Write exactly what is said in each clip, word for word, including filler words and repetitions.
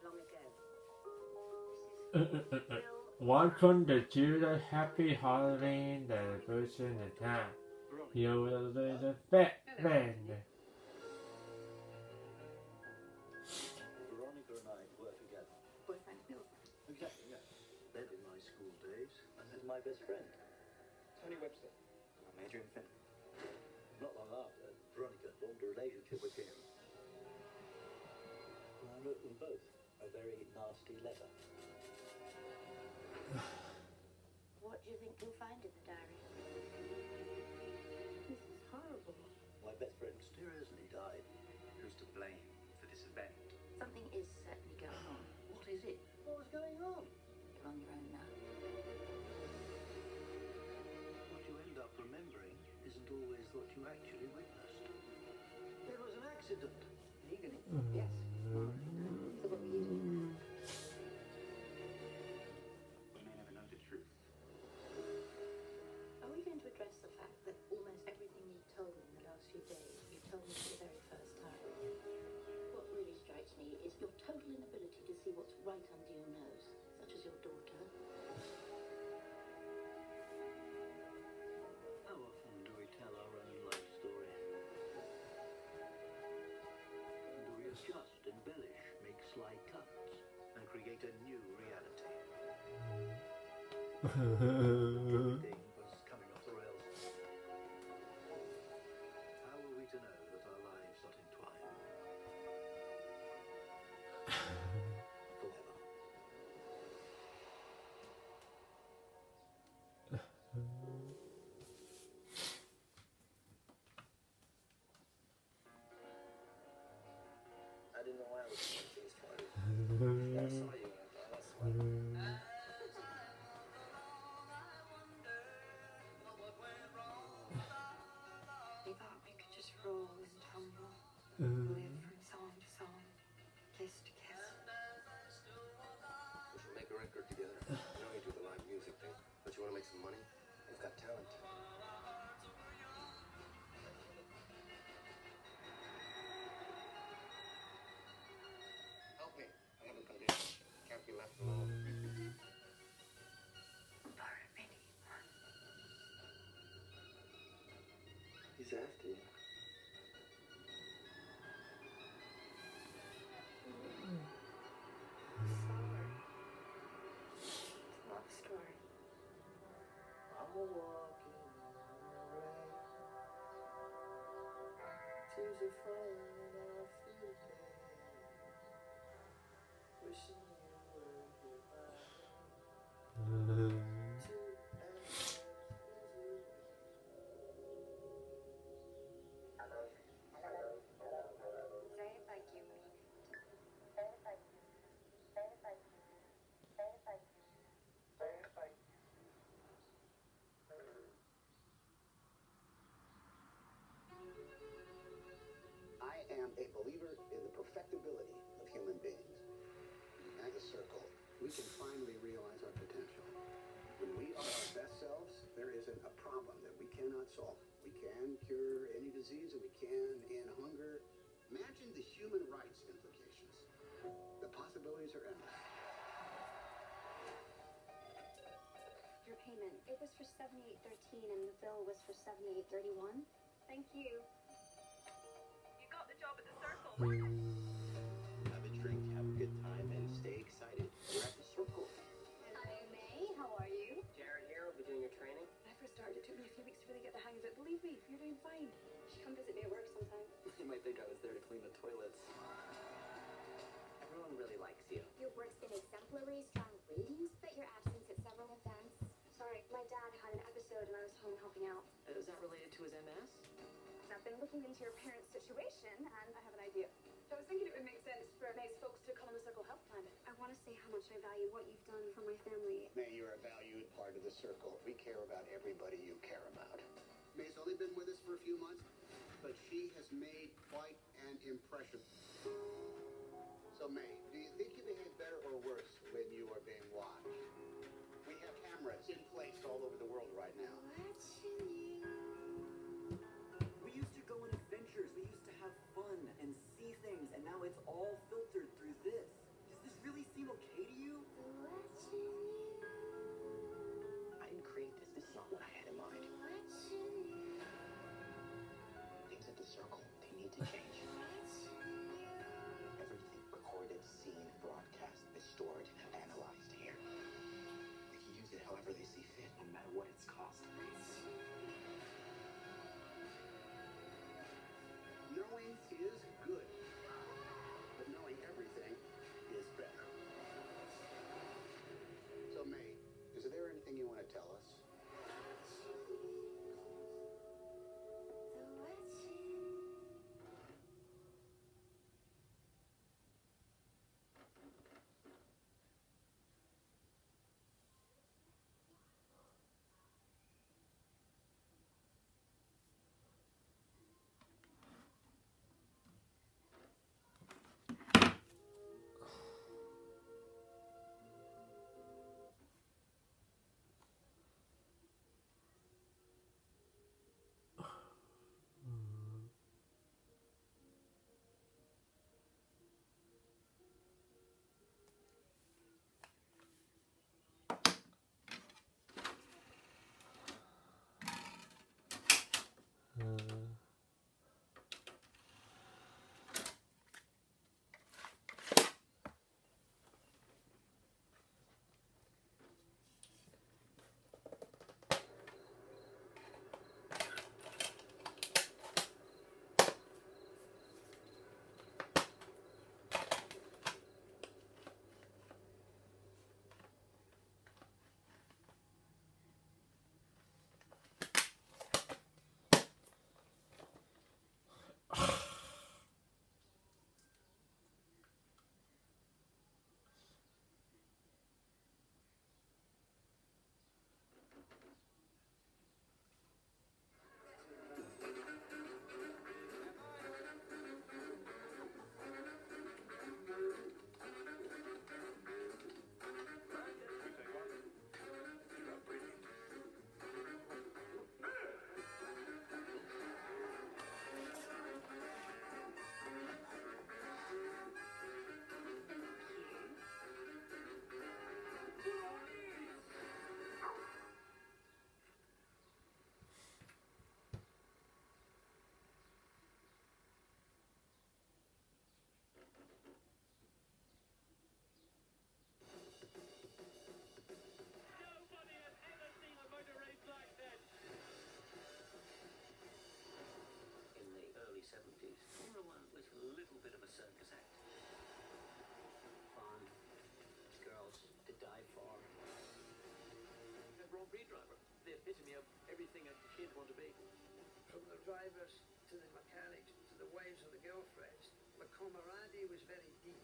long ago. Uh, uh, uh, uh. Welcome the children. Happy Halloween. The person in town. You will be the fat man. Veronica and I work together. Boyfriend, girlfriend. Exactly, yeah. Then in my school days, I met my best friend, Tony Webster. I'm Adrian Finn. not long after, Veronica formed a relationship with him. And I wrote them both a very nasty letter. What do you think you'll find in the diary? This is horrible. My best friend mysteriously died. Who's to blame for this event? Something is certainly going on. What is it? What was going on? You're on your own now. What you end up remembering isn't always what you actually witnessed. There was an accident. Legally, yes. So what were you doing? We may never know the truth. Are we going to address the fact that almost everything you've told me in the last few days, you told me for the very first time? What really strikes me is your total inability to see what's right under your nose, such as your daughter. How often do we tell our own life story? Do we adjust, embellish, make sly cuts, and create a new reality? Everything was coming off the rails. How were we to know that our lives got entwined? Forever. I didn't know I was going to these parties. I saw you and I thought, that's funny. We thought we could just roll and tumble, live from song to song, kiss to kiss. We should make a record together. I know you do the live music thing, but you want to make some money? You've got talent. Help me. I have a condition. Can't be left alone. Pardon me. He's after you. Love story. I'm a walking in the rain. Tears are falling and I feel pain. Wishing you were here by me. To end this misery. Say it like you mean it. I am a believer in the perfectibility of human beings. As a circle, we can finally realize our potential. When we are our best selves, there isn't a problem that we cannot solve. We can cure any disease and we can end hunger. Imagine the human rights implications. The possibilities are endless. Your payment, it was for seventy-eight thirteen and the bill was for seventy-eight thirty-one. Thank you. You got the job at the Circle. Have a drink, have a good time, and stay excited. We're at the circle. Hi, May. How are you? Jared here. I'll be doing your training. When I first started, it took me a few weeks to really get the hang of it. Believe me, you're doing fine. You should come visit me at work sometime. You might think I was there to clean the toilets. Everyone really likes you. Your work's been exemplary, strong ratings, but your absence at several events. Sorry, my dad had an episode and I was home helping out. Uh, is that related to his M S? I've been looking into your parents' situation and I have an idea. So I was thinking it would make sense for May's folks to come on the Circle Health Plan. I want to say how much I value what you've done for my family. May, you're a valued part of the circle. We care about everybody you care about. May's only been with us for a few months, but she has made quite an impression. So, May, do you think you behave better or worse when you are being watched? We have cameras in place all over the world right now. We used to go on adventures, we used to have fun and see things, and now it's all filtered through this. Does this Experience is good, but knowing everything is better. So, May, is there anything you want to tell us? seventies, Formula One was a little bit of a circus act. Fun, girls to die for. A Grand Prix driver, the epitome of everything a kid want to be. From the drivers to the mechanics to the wives and the girlfriends, the camaraderie was very deep.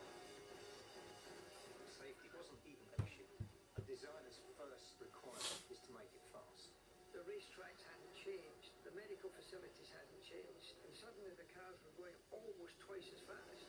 Safety wasn't even an issue. A designer's first requirement is to make it fast. The racetracks hadn't changed, the medical facilities hadn't changed, and suddenly the cars were going almost twice as fast.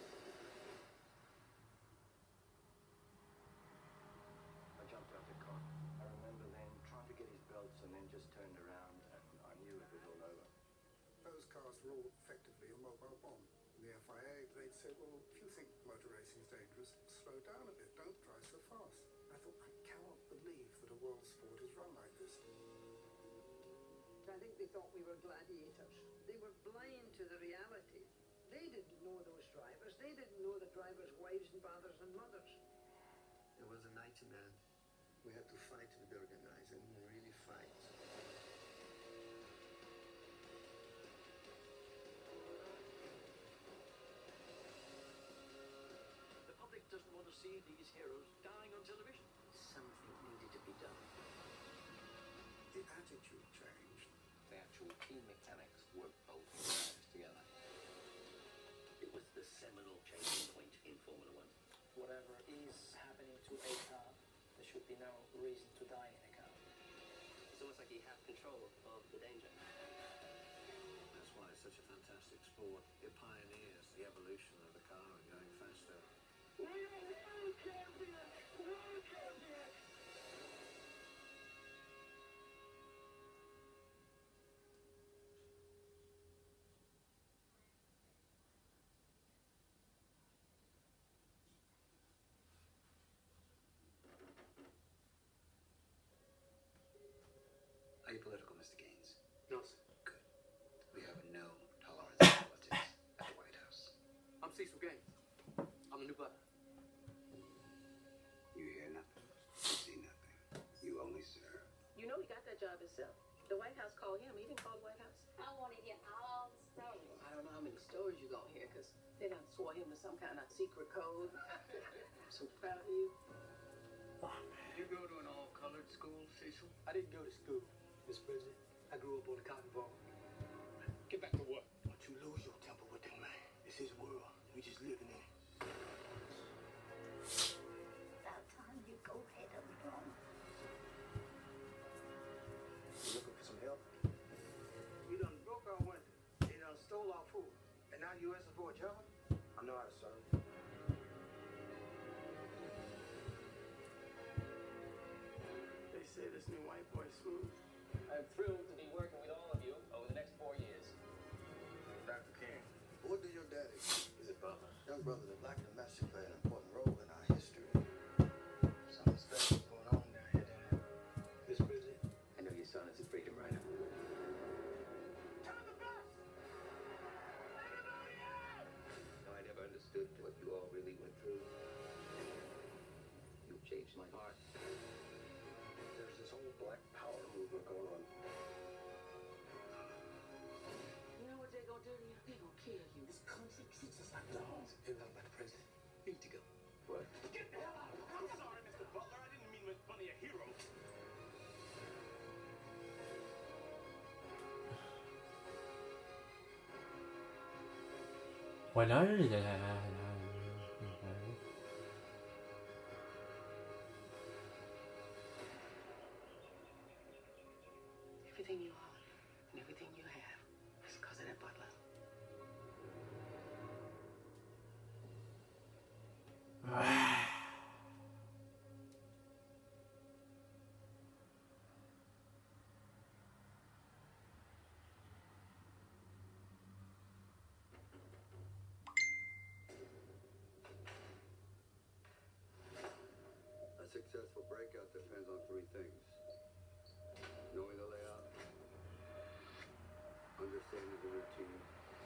I jumped out the car. I remember then trying to get his belts and then just turned around and I knew it was all over. Those cars were all effectively a mobile bomb. In the F I A, they'd say, well, if you think motor racing is dangerous, slow down a bit, don't drive so fast. I thought, I cannot believe that a world sport is run like this. I think they thought we were gladiators. They were blind to the reality. They didn't know those drivers. They didn't know the drivers' wives and fathers and mothers. It was a nightmare. We had to fight with the organizer and really fight. The public doesn't want to see these heroes dying on television. Something needed to be done. The attitude changed. The actual key mechanics work both cars together. It was the seminal changing point in Formula One. Whatever is happening to a car, there should be no reason to die in a car. It's almost like he had control of the danger. That's why it's such a fantastic sport. It pioneers the evolution of the car and going faster. We are world champions! World champions! Are you political, Mister Gaines? No, sir. Good. We have no tolerance for politics at the White House. I'm Cecil Gaines. I'm the new butler. You hear nothing. You see nothing. You only serve. You know he got that job himself. The White House called him. He didn't call the White House. I want to hear all the stories. I don't know how many stories you gonna hear, because they done swore him to some kind of secret code. I'm so proud of you. Did you go to an all-colored school, Cecil? I didn't go to school, Miss President. I grew up on a cotton farm. Get back to work. Don't you lose your temper with him, man. It's his world. We just living in it. About time you go ahead and run. You looking for some help? You done broke our window. You done stole our food. And now you asking for a job? I know how to serve. They say this new white boy smooth. I'm thrilled to be working with all of you over the next four years. Doctor King. What did your daddy do? Is it Butler? Young brother, the black domestic played an important role in our history. Something special going on down here, Dad. Miss President, I know your son is a freedom writer. Turn the bus! No, I never understood what you all really went through. You changed my heart. There's this whole black power movement going on. You know what they gonna do to you? They gonna kill you. This country treats us like dogs. Hey, look, Mister President, you need to go. What? Get the hell out! I'm sorry, Mister Butler. I didn't mean to make fun of your hero. When I did that, Everything you are and everything you have is because of that Butler. A successful breakout depends on three things. Knowing the layout, understanding the routine,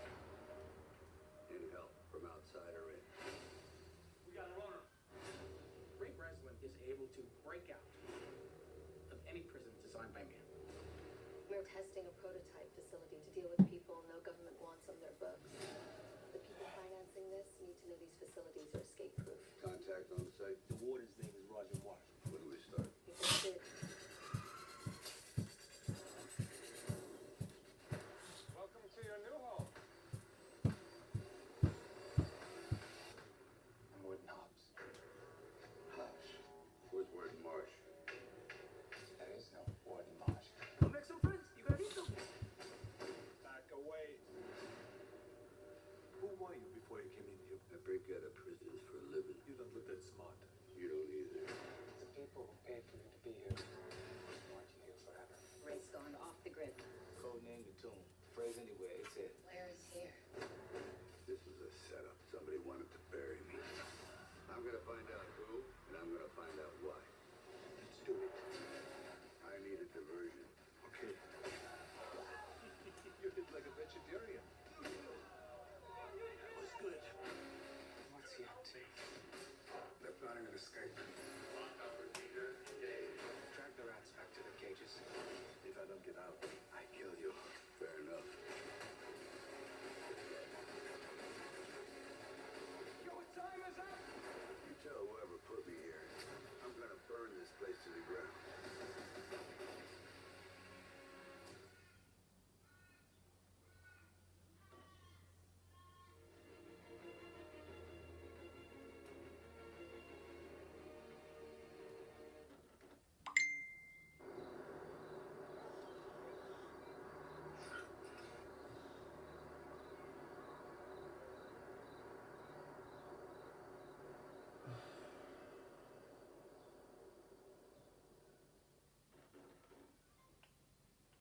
and help from outside or in. We got a runner. Ray Breslin is able to break out of any prison designed by man. We're testing a prototype facility to deal with people no government wants on their books. The people financing this need to know these facilities are escape-proof. Contact on the site. The warden's name is Roger Marshall. When do we start? You just did. Welcome to your new home. I'm Warden Hobbs. Hush. Where's Warden Marsh? There is no Warden Marsh. Go make some friends. You gotta meet them. Back away. Who were you before you came in here? I break out of prisons for a living. You don't look that smart. You don't either. The people who paid for you to be here want you here forever. Ray's gone off the grid. Code name the tomb. Phrase anyway.